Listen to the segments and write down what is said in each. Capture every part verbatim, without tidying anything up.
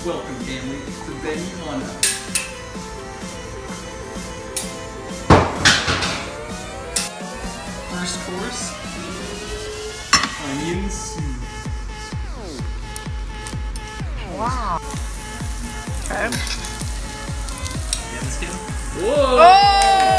Welcome, family, to Benihana. First course, onion soup. Wow. Okay. Yeah, this kid. Whoa! Oh!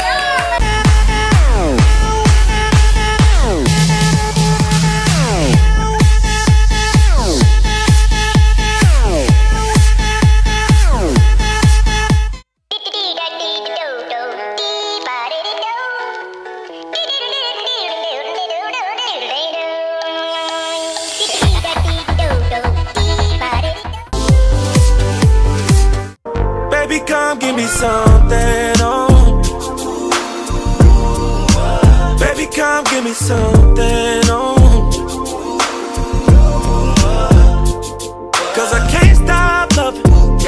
Baby, come give me something, oh. Baby, come give me something, oh. Cause I can't stop loving.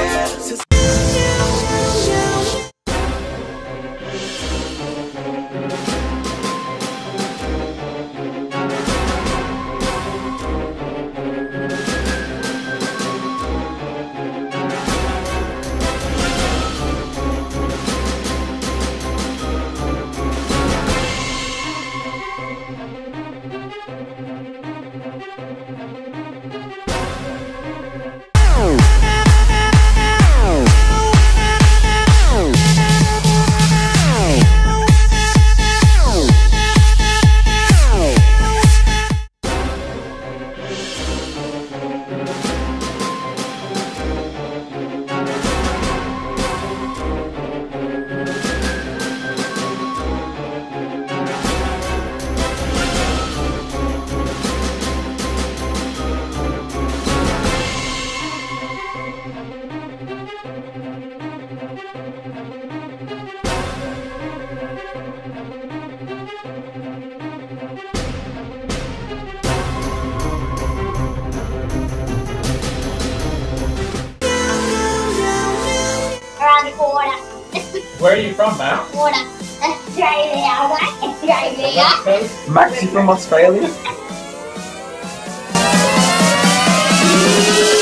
Around the corner. Where are you from, Matt? Corner. Australia, what? Australia. Maxi from Australia.